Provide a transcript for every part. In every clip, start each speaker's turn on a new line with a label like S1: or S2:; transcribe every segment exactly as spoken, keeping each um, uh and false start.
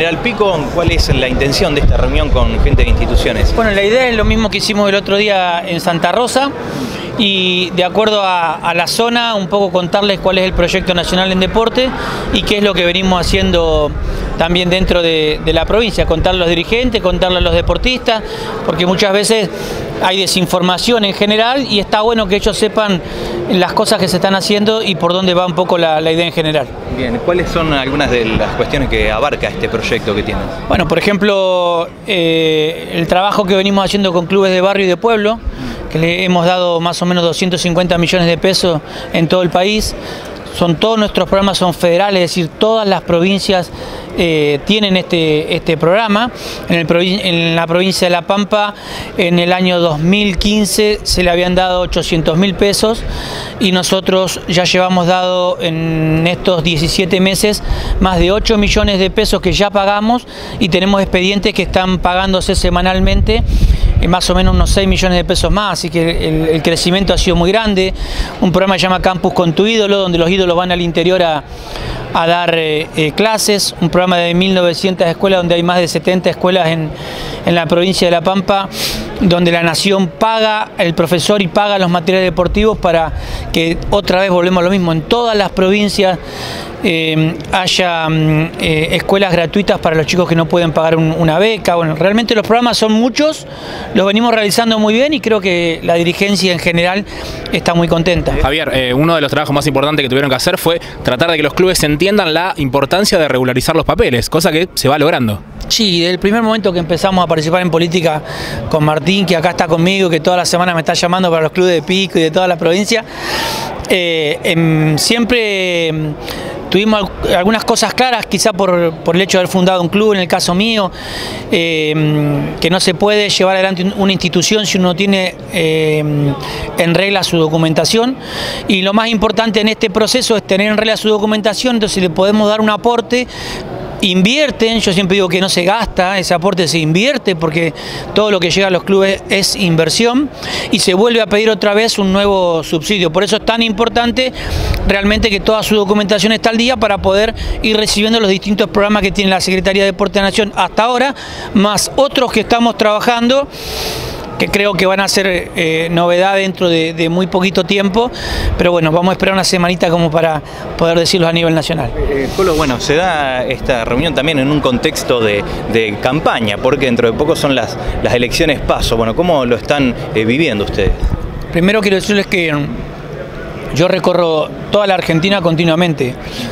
S1: General Pico, ¿cuál es la intención de esta reunión con gente de instituciones?
S2: Bueno, la idea es lo mismo que hicimos el otro día en Santa Rosa y de acuerdo a, a la zona, un poco contarles cuál es el proyecto nacional en deporte y qué es lo que venimos haciendo también dentro de, de la provincia, contarle a los dirigentes, contarle a los deportistas, porque muchas veces hay desinformación en general y está bueno que ellos sepan las cosas que se están haciendo y por dónde va un poco la, la idea en general.
S1: Bien, ¿cuáles son algunas de las cuestiones que abarca este proyecto que tienen?
S2: Bueno, por ejemplo, eh, el trabajo que venimos haciendo con clubes de barrio y de pueblo, que le hemos dado más o menos doscientos cincuenta millones de pesos en todo el país. Son, todos nuestros programas son federales, es decir, todas las provincias eh, tienen este, este programa. En, el, en la provincia de La Pampa, en el año dos mil quince se le habían dado ochocientos mil pesos y nosotros ya llevamos dado en estos diecisiete meses más de ocho millones de pesos que ya pagamos y tenemos expedientes que están pagándose semanalmente más o menos unos seis millones de pesos más, así que el, el crecimiento ha sido muy grande. Un programa que se llama Campus con tu ídolo, donde los ídolos van al interior a, a dar eh, eh, clases, un programa de mil novecientas escuelas, donde hay más de setenta escuelas en, en la provincia de La Pampa, donde la nación paga el profesor y paga los materiales deportivos para que otra vez volvemos a lo mismo, en todas las provincias Eh, haya eh, escuelas gratuitas para los chicos que no pueden pagar un, una beca. Bueno, realmente los programas son muchos, los venimos realizando muy bien y creo que la dirigencia en general está muy contenta.
S3: Javier, eh, uno de los trabajos más importantes que tuvieron que hacer fue tratar de que los clubes entiendan la importancia de regularizar los papeles, cosa que se va logrando.
S2: Sí, desde el primer momento que empezamos a participar en política con Martín, que acá está conmigo, que toda la semana me está llamando para los clubes de Pico y de toda la provincia, eh, eh, siempre eh, tuvimos algunas cosas claras, quizá por, por el hecho de haber fundado un club, en el caso mío, eh, que no se puede llevar adelante una institución si uno tiene eh, en regla su documentación, y lo más importante en este proceso es tener en regla su documentación, entonces le podemos dar un aporte. Invierten, yo siempre digo que no se gasta, ese aporte se invierte porque todo lo que llega a los clubes es inversión y se vuelve a pedir otra vez un nuevo subsidio. Por eso es tan importante realmente que toda su documentación está al día para poder ir recibiendo los distintos programas que tiene la Secretaría de Deporte de la Nación hasta ahora, más otros que estamos trabajando, que creo que van a ser eh, novedad dentro de, de muy poquito tiempo, pero bueno, vamos a esperar una semanita como para poder decirlo a nivel nacional.
S1: Eh, Colo, bueno, se da esta reunión también en un contexto de, de campaña, porque dentro de poco son las, las elecciones PASO. Bueno, ¿cómo lo están eh, viviendo ustedes?
S2: Primero quiero decirles que yo recorro toda la Argentina continuamente.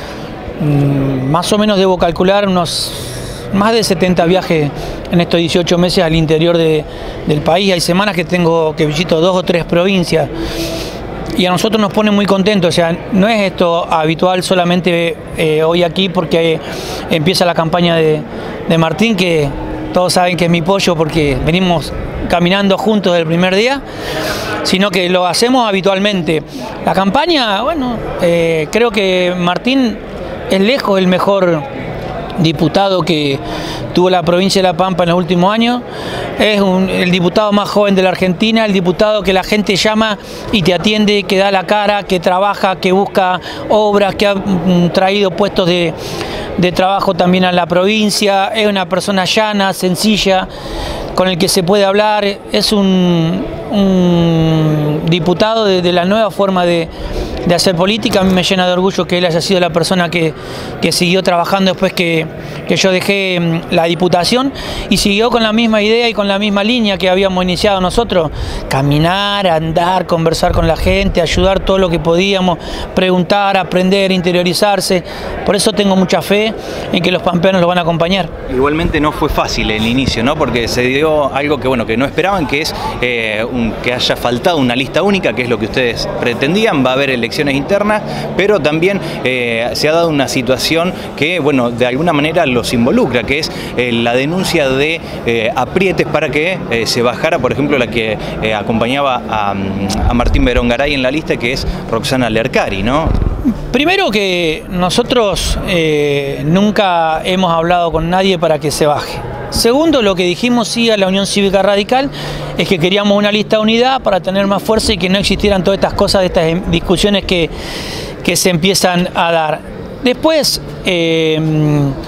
S2: Mm, más o menos debo calcular unos más de setenta viajes en estos dieciocho meses al interior de, del país. Hay semanas que tengo que visito dos o tres provincias y a nosotros nos pone muy contentos. O sea, no es esto habitual solamente eh, hoy aquí porque empieza la campaña de, de Martín, que todos saben que es mi pollo porque venimos caminando juntos desde el primer día, sino que lo hacemos habitualmente. La campaña, bueno, eh, creo que Martín es lejos el mejor diputado que tuvo la provincia de La Pampa en los últimos años. Es un, el diputado más joven de la Argentina, el diputado que la gente llama y te atiende, que da la cara, que trabaja, que busca obras, que ha mm, traído puestos de, de trabajo también a la provincia. Es una persona llana, sencilla, con el que se puede hablar. Es un, un diputado de, de la nueva forma de, de hacer política. A mí me llena de orgullo que él haya sido la persona que, que siguió trabajando después que, que yo dejé la diputación y siguió con la misma idea y con la misma línea que habíamos iniciado nosotros: caminar, andar, conversar con la gente, ayudar todo lo que podíamos, preguntar, aprender, interiorizarse. Por eso tengo mucha fe en que los pampeanos lo van a acompañar.
S1: Igualmente no fue fácil el inicio, ¿no? Porque se dio algo que, bueno, que no esperaban, que es eh, un, que haya faltado una lista única, que es lo que ustedes pretendían. Va a haber elecciones internas, pero también eh, se ha dado una situación que, bueno, de alguna manera los involucra, que es eh, la denuncia de eh, aprietes para que eh, se bajara, por ejemplo, la que eh, acompañaba a, a Martín Berongaray en la lista, que es Roxana Lercari, ¿no?
S2: Primero que nosotros eh, nunca hemos hablado con nadie para que se baje. Segundo, lo que dijimos sí a la Unión Cívica Radical es que queríamos una lista de unidad para tener más fuerza y que no existieran todas estas cosas, estas discusiones que, que se empiezan a dar. Después, eh,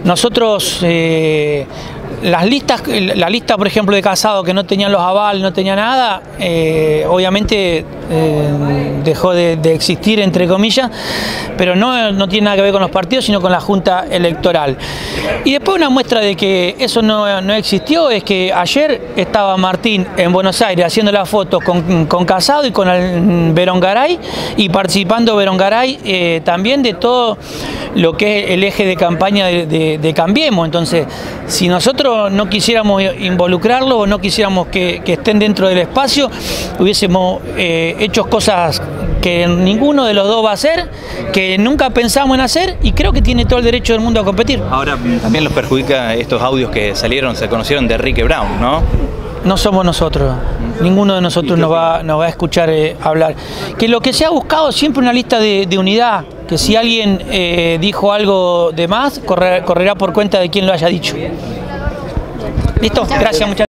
S2: nosotros, eh, las listas, la lista por ejemplo de Casado que no tenían los aval, no tenía nada, eh, obviamente eh, dejó de, de existir entre comillas, pero no, no tiene nada que ver con los partidos sino con la Junta Electoral. Y después una muestra de que eso no, no existió es que ayer estaba Martín en Buenos Aires haciendo las fotos con, con Casado y con el Berongaray, y participando Berongaray eh, también de todo lo que es el eje de campaña de, de, de Cambiemos. Entonces, si nosotros no quisiéramos involucrarlo o no quisiéramos que, que estén dentro del espacio, hubiésemos eh, hecho cosas que ninguno de los dos va a hacer, que nunca pensamos en hacer, y creo que tiene todo el derecho del mundo a competir.
S1: Ahora, también los perjudica estos audios que salieron, se conocieron de Enrique Brown, ¿no?
S2: No somos nosotros, ninguno de nosotros nos va, nos va a escuchar eh, hablar. Que lo que se ha buscado siempre una lista de, de unidad, que si alguien eh, dijo algo de más, correr, correrá por cuenta de quien lo haya dicho. ¿Listo? Gracias, muchachos.